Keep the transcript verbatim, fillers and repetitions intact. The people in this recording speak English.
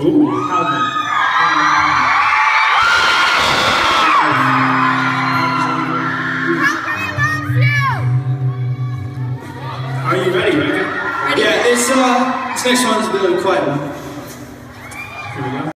Ooh, Calgary. Are you ready, Becca? Yeah, this, uh, this next one's a bit of a quiet one. Here we go.